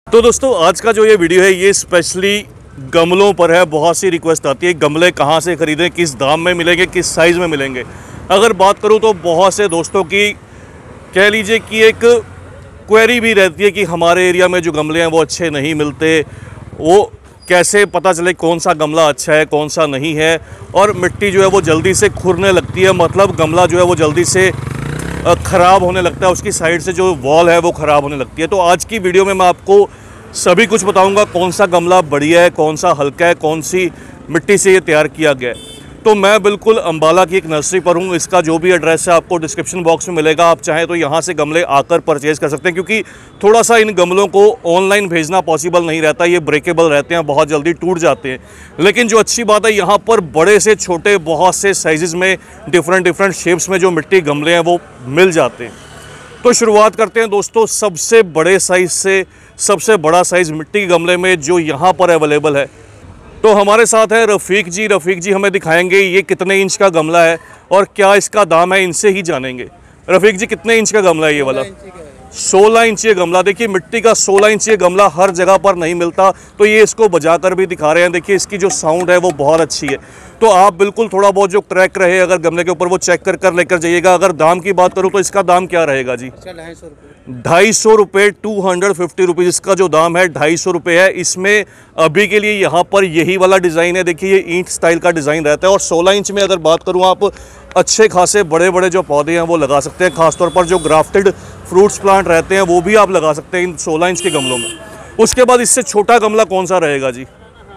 तो दोस्तों आज का जो ये वीडियो है ये स्पेशली गमलों पर है। बहुत सी रिक्वेस्ट आती है गमले कहाँ से खरीदें, किस दाम में मिलेंगे, किस साइज़ में मिलेंगे। अगर बात करूँ तो बहुत से दोस्तों की कह लीजिए कि एक क्वेरी भी रहती है कि हमारे एरिया में जो गमले हैं वो अच्छे नहीं मिलते, वो कैसे पता चले कौन सा गमला अच्छा है कौन सा नहीं है। और मिट्टी जो है वो जल्दी से खुरने लगती है, मतलब गमला जो है वो जल्दी से ख़राब होने लगता है, उसकी साइड से जो वॉल है वो ख़राब होने लगती है। तो आज की वीडियो में मैं आपको सभी कुछ बताऊंगा, कौन सा गमला बढ़िया है, कौन सा हल्का है, कौन सी मिट्टी से ये तैयार किया गया है। तो मैं बिल्कुल अंबाला की एक नर्सरी पर हूँ। इसका जो भी एड्रेस है आपको डिस्क्रिप्शन बॉक्स में मिलेगा। आप चाहें तो यहाँ से गमले आकर परचेज़ कर सकते हैं, क्योंकि थोड़ा सा इन गमलों को ऑनलाइन भेजना पॉसिबल नहीं रहता, ये ब्रेकेबल रहते हैं, बहुत जल्दी टूट जाते हैं। लेकिन जो अच्छी बात है यहाँ पर बड़े से छोटे बहुत से साइज़ में डिफरेंट शेप्स में जो मिट्टी गमले हैं वो मिल जाते हैं। तो शुरुआत करते हैं दोस्तों सबसे बड़े साइज़ से। सबसे बड़ा साइज़ मिट्टी के गमले में जो यहाँ पर अवेलेबल है, तो हमारे साथ है रफ़ीक जी। रफ़ीक जी हमें दिखाएंगे ये कितने इंच का गमला है और क्या इसका दाम है, इनसे ही जानेंगे। रफ़ीक जी कितने इंच का गमला है ये वाला? 16 इंच ये गमला। देखिए मिट्टी का 16 इंच ये गमला हर जगह पर नहीं मिलता, तो ये इसको बजा कर भी दिखा रहे हैं। देखिए इसकी जो साउंड है वो बहुत अच्छी है। तो आप बिल्कुल थोड़ा बहुत जो क्रैक रहे अगर गमले के ऊपर वो चेक कर लेकर जाइएगा। अगर दाम की बात करूँ तो इसका दाम क्या रहेगा जी? 250 रुपये, 250 रुपीज़ इसका जो दाम है 250 रुपये है। इसमें अभी के लिए यहाँ पर यही वाला डिज़ाइन है। देखिए ये ईंट स्टाइल का डिज़ाइन रहता है। और 16 इंच में अगर बात करूँ आप अच्छे खासे बड़े बड़े जो पौधे हैं वो लगा सकते हैं। खासतौर पर जो ग्राफ्टेड फ्रूट्स प्लांट रहते हैं वो भी आप लगा सकते हैं इन 16 इंच के गमलों में। उसके बाद इससे छोटा गमला कौन सा रहेगा जी?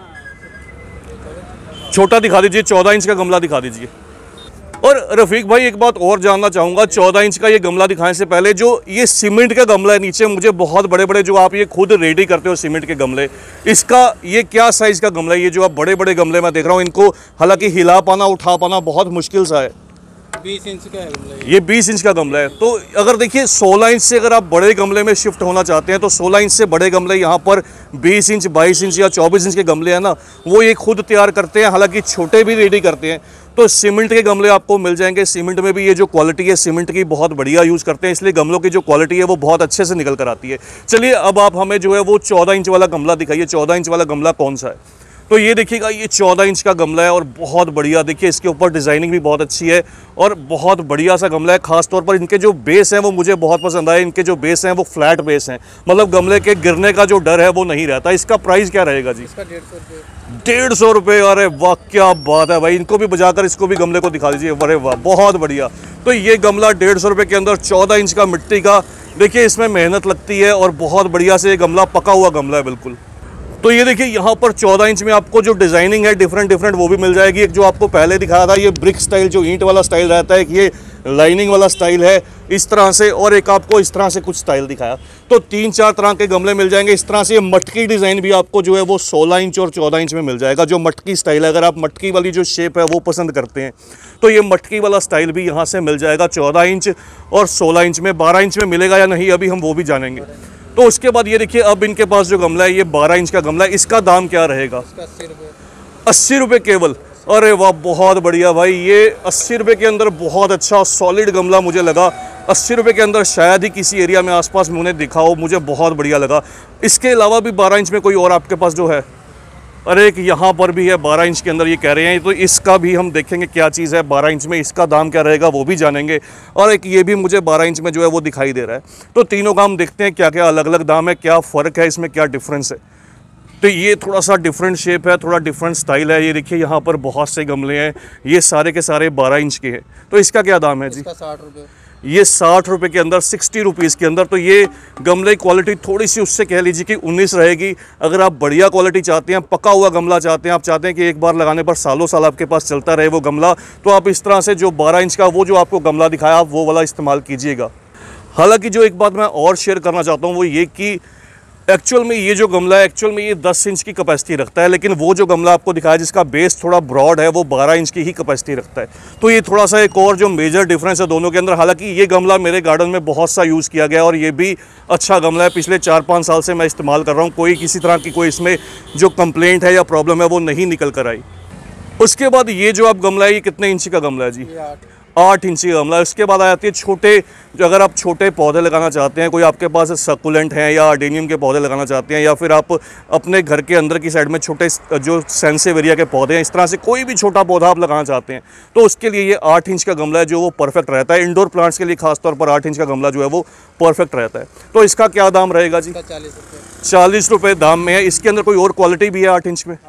छोटा दिखा दीजिए, 14 इंच का गमला दिखा दीजिए। और रफ़ीक भाई एक बात और जानना चाहूँगा, 14 इंच का ये गमला दिखाने से पहले जो ये सीमेंट का गमला है नीचे मुझे बहुत बड़े बड़े जो आप ये खुद रेडी करते हो सीमेंट के गमले, इसका ये क्या साइज़ का गमला है? ये जो आप बड़े बड़े गमले मैं देख रहा हूँ इनको हालांकि हिला पाना उठा पाना बहुत मुश्किल सा है। 20 इंच का है गमला। ये 20 इंच का गमला है। तो अगर देखिए 16 इंच से अगर आप बड़े गमले में शिफ्ट होना चाहते हैं तो 16 इंच से बड़े गमले यहाँ पर 20 इंच 22 इंच या 24 इंच के गमले हैं ना, वो ये खुद तैयार करते हैं, हालांकि छोटे भी रेडी करते हैं। तो सीमेंट के गमले आपको मिल जाएंगे। सीमेंट में भी ये जो क्वालिटी है सीमेंट की बहुत बढ़िया यूज़ करते हैं, इसलिए गमलों की जो क्वालिटी है वो बहुत अच्छे से निकल कर आती है। चलिए अब आप हमें जो है वो 14 इंच वाला गमला दिखाइए। 14 इंच वाला गमला कौन सा है? तो ये देखिएगा ये 14 इंच का गमला है और बहुत बढ़िया। देखिए इसके ऊपर डिज़ाइनिंग भी बहुत अच्छी है और बहुत बढ़िया सा गमला है। खास तौर पर इनके जो बेस हैं वो मुझे बहुत पसंद आए। इनके जो बेस हैं वो फ्लैट बेस हैं, मतलब गमले के गिरने का जो डर है वो नहीं रहता। इसका प्राइस क्या रहेगा जी? इसका 150 रुपये। 150 रुपये। अरे वाह क्या बात है भाई, इनको भी बजाकर इसको भी गमले को दिखा दीजिए। अरे वाह बहुत बढ़िया। तो ये गमला 150 रुपये के अंदर 14 इंच का मिट्टी का। देखिए इसमें मेहनत लगती है और बहुत बढ़िया से ये गमला पका हुआ गमला है बिल्कुल। तो ये देखिए यहाँ पर 14 इंच में आपको जो डिज़ाइनिंग है डिफरेंट वो भी मिल जाएगी। एक जो आपको पहले दिखाया था ये ब्रिक स्टाइल जो ईंट वाला स्टाइल रहता है, एक ये लाइनिंग वाला स्टाइल है इस तरह से, और एक आपको इस तरह से कुछ स्टाइल दिखाया। तो 3-4 तरह के गमले मिल जाएंगे। इस तरह से ये मटकी डिज़ाइन भी आपको जो है वो 16 इंच और 14 इंच में मिल जाएगा। जो मटकी स्टाइल है, अगर आप मटकी वाली जो शेप है वो पसंद करते हैं तो ये मटकी वाला स्टाइल भी यहाँ से मिल जाएगा 14 इंच और 16 इंच में। 12 इंच में मिलेगा या नहीं अभी हम वो भी जानेंगे। तो उसके बाद ये देखिए अब इनके पास जो गमला है ये 12 इंच का गमला है। इसका दाम क्या रहेगा? 80 रुपये। 80 रुपये केवल। अरे वाह बहुत बढ़िया भाई, ये 80 रुपये के अंदर बहुत अच्छा सॉलिड गमला मुझे लगा। 80 रुपये के अंदर शायद ही किसी एरिया में आसपास में उन्हें दिखा हो, मुझे बहुत बढ़िया लगा। इसके अलावा भी 12 इंच में कोई और आपके पास जो है? अरे एक यहाँ पर भी है 12 इंच के अंदर ये कह रहे हैं, तो इसका भी हम देखेंगे क्या चीज़ है 12 इंच में, इसका दाम क्या रहेगा वो भी जानेंगे। और एक ये भी मुझे 12 इंच में जो है वो दिखाई दे रहा है। तो तीनों का हम देखते हैं क्या क्या अलग अलग दाम है, क्या फ़र्क है इसमें, क्या डिफरेंस है। तो ये थोड़ा सा डिफरेंट शेप है, थोड़ा डिफरेंट स्टाइल है। ये देखिए यहाँ पर बहुत से गमले हैं, ये सारे के सारे 12 इंच के हैं। तो इसका क्या दाम है जी? इसका 60 रुपये। ये 60 रुपये के अंदर, 60 रुपीज़ के अंदर। तो ये गमले की क्वालिटी थोड़ी सी उससे कह लीजिए कि 19 रहेगी। अगर आप बढ़िया क्वालिटी चाहते हैं, पका हुआ गमला चाहते हैं, आप चाहते हैं कि एक बार लगाने पर सालों साल आपके पास चलता रहे वो गमला, तो आप इस तरह से जो 12 इंच का वो जो आपको गमला दिखाया आप वो वाला इस्तेमाल कीजिएगा। हालांकि जो एक बात मैं और शेयर करना चाहता हूँ वो ये कि एक्चुअल में ये जो गमला है एक्चुअल में ये 10 इंच की कैपेसिटी रखता है, लेकिन वो जो गमला आपको दिखाया जिसका बेस थोड़ा ब्रॉड है वो 12 इंच की ही कैपेसिटी रखता है। तो ये थोड़ा सा एक और जो मेजर डिफरेंस है दोनों के अंदर। हालांकि ये गमला मेरे गार्डन में बहुत सा यूज़ किया गया और ये भी अच्छा गमला है। पिछले 4-5 साल से मैं इस्तेमाल कर रहा हूँ, कोई किसी तरह की कोई इसमें जो कंप्लेंट है या प्रॉब्लम है वो नहीं निकल कर आई। उसके बाद ये जो आप गमला है ये कितने इंच का गमला है जी? 8 इंची का गमला। इसके बाद आ जाती है छोटे, जो अगर आप छोटे पौधे लगाना चाहते हैं, कोई आपके पास सकुलेंट हैं या अडेनियम के पौधे लगाना चाहते हैं, या फिर आप अपने घर के अंदर की साइड में छोटे जो सेंसेवेरिया के पौधे हैं, इस तरह से कोई भी छोटा पौधा आप लगाना चाहते हैं, तो उसके लिए ये 8 इंच का गमला है जो वो परफेक्ट रहता है। इंडोर प्लांट्स के लिए खासतौर पर 8 इंच का गमला जो है वो परफेक्ट रहता है। तो इसका क्या दाम रहेगा जी? 40 रुपये। 40 रुपये दाम में है। इसके अंदर कोई और क्वालिटी भी है 8 इंच में?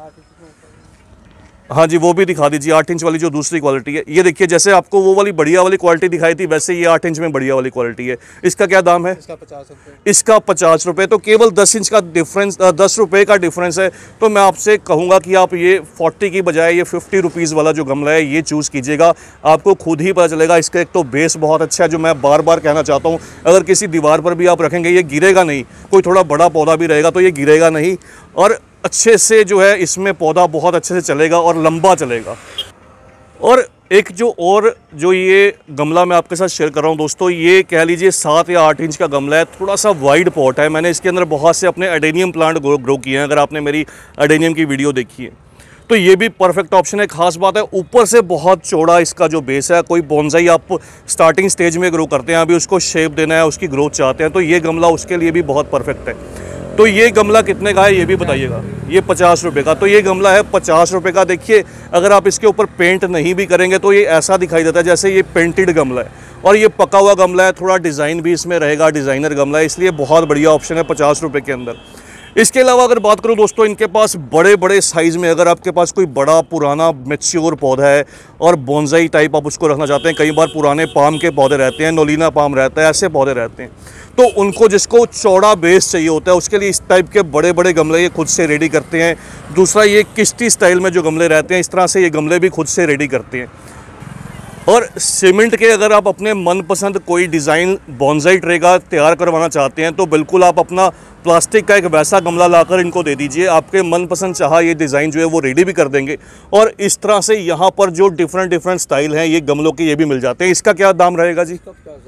हाँ जी, वो भी दिखा दीजिए। 8 इंच वाली जो दूसरी क्वालिटी है, ये देखिए, जैसे आपको वो वाली बढ़िया वाली क्वालिटी दिखाई थी, वैसे ये 8 इंच में बढ़िया वाली क्वालिटी है। इसका क्या दाम है? इसका 50 रुपये। इसका 50 रुपये। तो केवल 10 इंच का डिफरेंस, 10 रुपये का डिफरेंस है। तो मैं आपसे कहूँगा कि आप ये 40 की बजाय ये 50 रुपीज़ वाला जो गमला है ये चूज़ कीजिएगा। आपको खुद ही पता चलेगा। इसका एक तो बेस बहुत अच्छा है, जो मैं बार बार कहना चाहता हूँ। अगर किसी दीवार पर भी आप रखेंगे ये गिरेगा नहीं। कोई थोड़ा बड़ा पौधा भी रहेगा तो ये गिरेगा नहीं, और अच्छे से जो है इसमें पौधा बहुत अच्छे से चलेगा और लंबा चलेगा। और एक जो ये गमला मैं आपके साथ शेयर कर रहा हूँ दोस्तों, ये कह लीजिए 7 या 8 इंच का गमला है। थोड़ा सा वाइड पॉट है। मैंने इसके अंदर बहुत से अपने अडेनियम प्लांट ग्रो किए हैं, अगर आपने मेरी अडेनियम की वीडियो देखी है तो ये भी परफेक्ट ऑप्शन है। खास बात है ऊपर से बहुत चौड़ा इसका जो बेस है। कोई बोनसाई आप स्टार्टिंग स्टेज में ग्रो करते हैं, अभी उसको शेप देना है, उसकी ग्रोथ चाहते हैं, तो ये गमला उसके लिए भी बहुत परफेक्ट है। तो ये गमला कितने का है ये भी बताइएगा? ये 50 रुपये का। तो ये गमला है 50 रुपये का। देखिए, अगर आप इसके ऊपर पेंट नहीं भी करेंगे तो ये ऐसा दिखाई देता है जैसे ये पेंटेड गमला है, और ये पका हुआ गमला है। थोड़ा डिज़ाइन भी इसमें रहेगा, डिज़ाइनर गमला है, इसलिए बहुत बढ़िया ऑप्शन है 50 रुपये के अंदर। इसके अलावा अगर बात करूं दोस्तों, इनके पास बड़े बड़े साइज़ में, अगर आपके पास कोई बड़ा पुराना मैच्योर पौधा है और बोनसाई टाइप आप उसको रखना चाहते हैं, कई बार पुराने पाम के पौधे रहते हैं, नोलिना पाम रहता है, ऐसे पौधे रहते हैं, तो उनको जिसको चौड़ा बेस चाहिए होता है उसके लिए इस टाइप के बड़े बड़े गमले ये खुद से रेडी करते हैं। दूसरा, ये किश्ती स्टाइल में जो गमले रहते हैं, इस तरह से ये गमले भी खुद से रेडी करते हैं। और सीमेंट के अगर आप अपने मनपसंद कोई डिज़ाइन बोनसाई ट्रे का तैयार करवाना चाहते हैं तो बिल्कुल आप अपना प्लास्टिक का एक वैसा गमला लाकर इनको दे दीजिए। आपके मनपसंद चाहा ये डिज़ाइन जो है वो रेडी भी कर देंगे। और इस तरह से यहाँ पर जो डिफरेंट स्टाइल हैं ये गमलों के ये भी मिल जाते हैं। इसका क्या दाम रहेगा जी?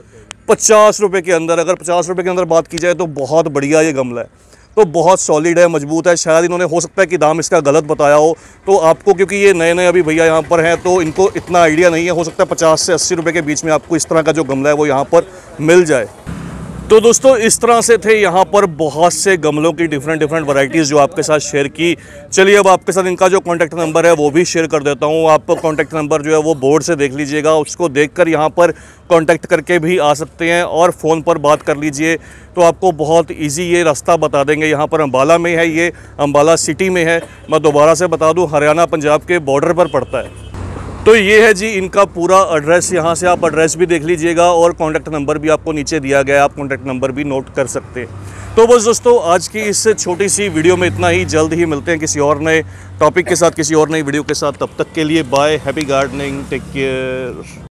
50 रुपये के अंदर। अगर 50 रुपये के अंदर बात की जाए तो बहुत बढ़िया ये गमला है, तो बहुत सॉलिड है, मजबूत है। शायद इन्होंने, हो सकता है कि दाम इसका गलत बताया हो तो आपको, क्योंकि ये नए नए अभी भैया यहाँ पर हैं तो इनको इतना आइडिया नहीं है। हो सकता है 50 से 80 रुपये के बीच में आपको इस तरह का जो गमला है वो यहाँ पर मिल जाए। तो दोस्तों, इस तरह से थे यहाँ पर बहुत से गमलों की डिफरेंट वैरायटीज़ जो आपके साथ शेयर की। चलिए, अब आपके साथ इनका जो कॉन्टैक्ट नंबर है वो भी शेयर कर देता हूँ। आप कॉन्टैक्ट नंबर जो है वो बोर्ड से देख लीजिएगा, उसको देखकर यहाँ पर कॉन्टैक्ट करके भी आ सकते हैं और फ़ोन पर बात कर लीजिए, तो आपको बहुत ईजी ये रास्ता बता देंगे। यहाँ पर अम्बाला में है, ये अम्बाला सिटी में है। मैं दोबारा से बता दूँ, हरियाणा पंजाब के बॉर्डर पर पड़ता है। तो ये है जी इनका पूरा एड्रेस। यहाँ से आप एड्रेस भी देख लीजिएगा और कॉन्टैक्ट नंबर भी आपको नीचे दिया गया है, आप कॉन्टैक्ट नंबर भी नोट कर सकते हैं। तो बस दोस्तों, आज की इस छोटी सी वीडियो में इतना ही। जल्द ही मिलते हैं किसी और नए टॉपिक के साथ, किसी और नई वीडियो के साथ। तब तक के लिए bye, happy gardening, take care.